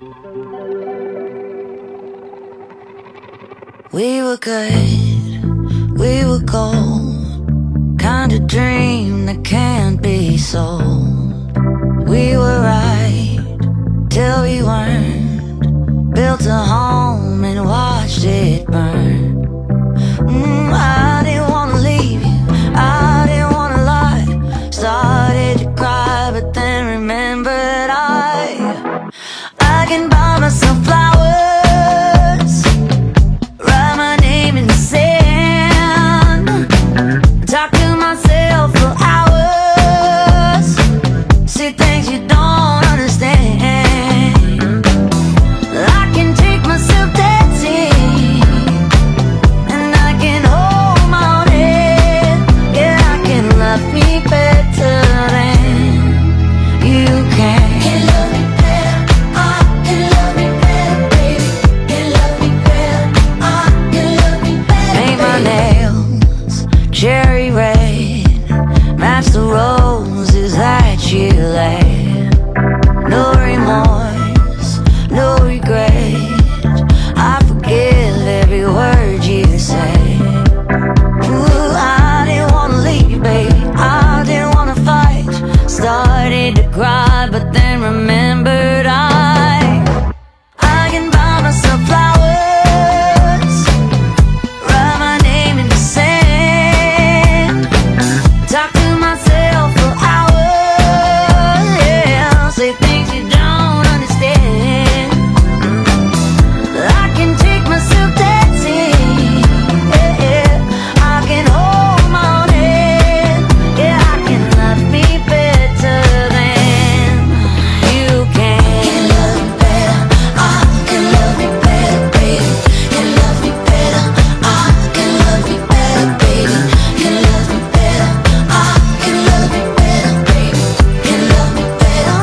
We were good, we were gold, kind of dream that can't be sold. We were right till we weren't, built a home and watched it burn. I didn't wanna leave you, I didn't wanna lie. Started to cry but then remembered I can buy myself flowers, write my name in the sand, talk to myself for hours, see things you don't understand. I can take myself dancing, and I can hold my own head. Yeah, I can love me better than you can. Can love me better, I can love me better, baby. Can love me better, I can love me better. Paint my nails cherry red, match the roses that you laid. No remorse, no regret, I forgive every word you say. Ooh, I didn't wanna leave you, baby, I didn't wanna fight. Started to cry but then remembered I can buy myself flowers, write my name in the sand, talk to myself for hours, yeah, say things you don't understand. I can take myself dancing, yeah, I can hold my own head. Yeah, I can love me better than you can. Can love me better, I can love me better, baby. Can love me better, I can love me better, baby. Can love me better, I can love me better, baby. Can love me better,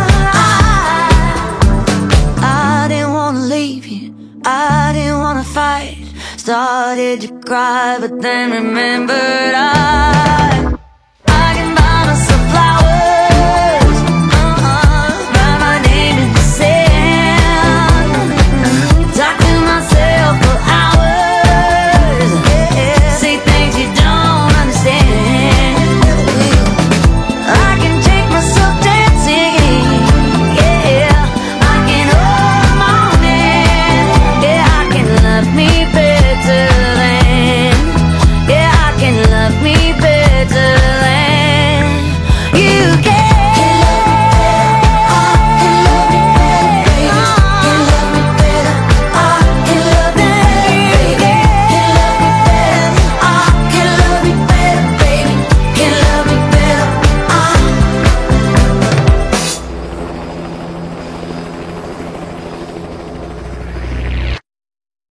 I didn't wanna leave you, I didn't wanna fight. Started to cry but then remembered